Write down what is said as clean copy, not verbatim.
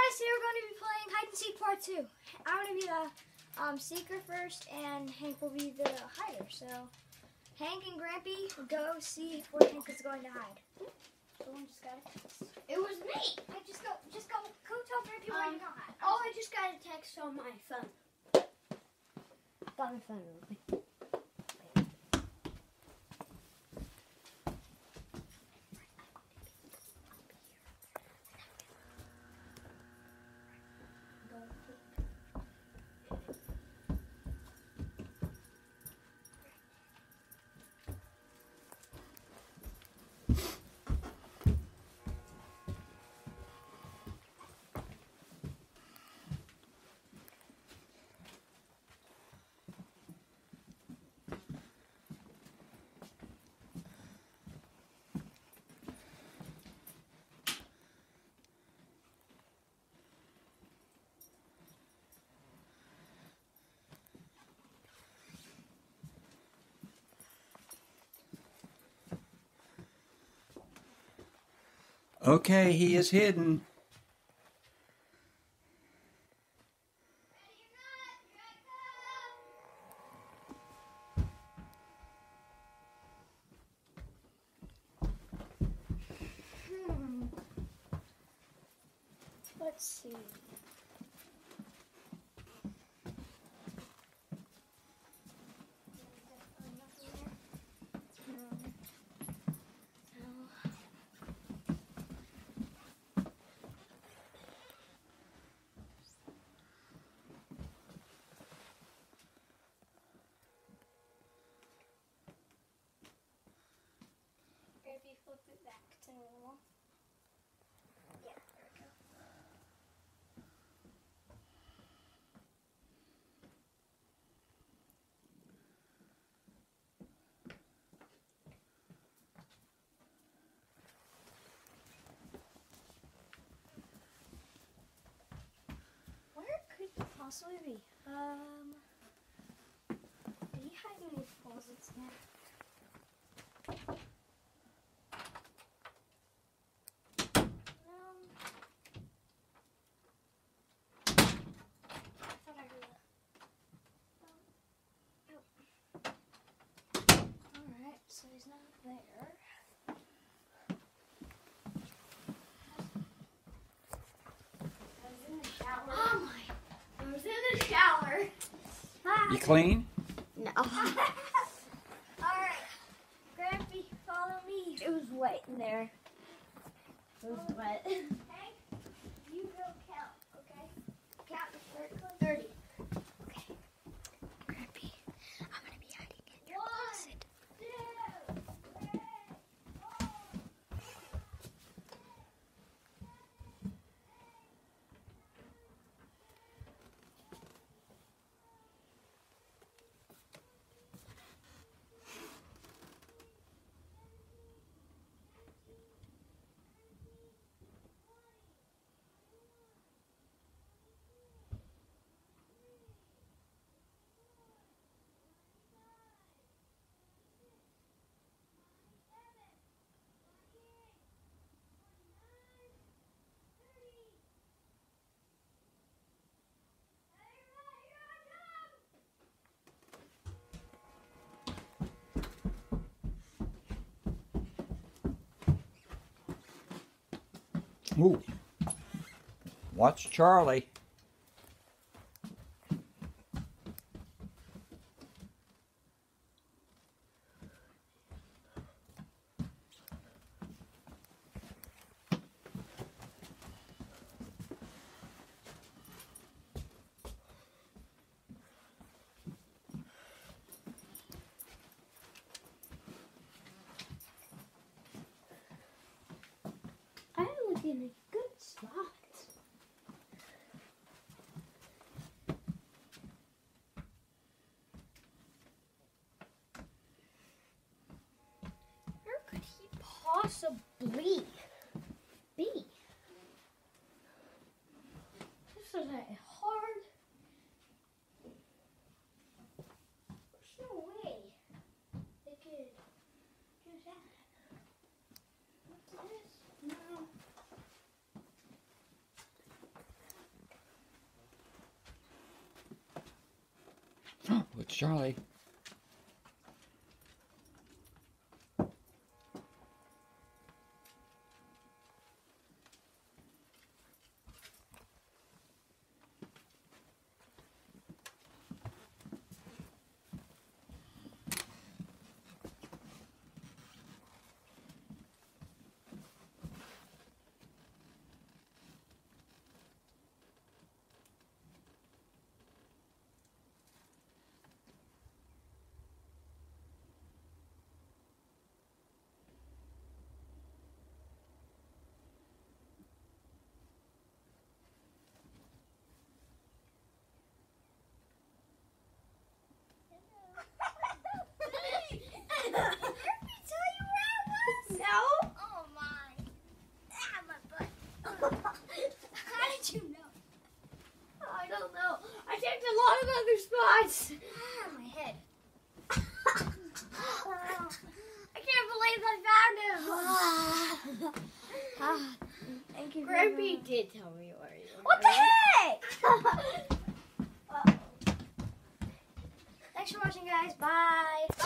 guys, today we're going to be playing Hide and Seek Part 2. I'm going to be the seeker first, and Hank will be the hider. So, Hank and Grampy, go see where Hank is going to hide. Someone just got a text. It was me. Hey, just go tell Grampy where you're going. Oh, I just got a text on my phone. Got my phone real quick. Okay, he is hidden. Let's see. If you flip it back to normal. Yeah, there we go. Where could he possibly be? Did he hide in these closets now? Alright, so he's not there. I was in the shower. Oh my. I was in the shower. You clean? No. Alright. Grampy, follow me. It was wet in there. It was wet. Hank, you go count, okay? Count to 30. Okay. Grampy, I'm gonna be hiding in your 1, closet. 2, 3, 4. Ooh. Watch Charlie. I'm looking in a good spot. Where could he possibly be? This is a hard. There's no way they could do that. What's this? No. Watch Charlie. Spots. My head. I can't believe I found him. Thank you. Grampy did tell me where you were. What the heck? Thanks for watching, guys. Bye.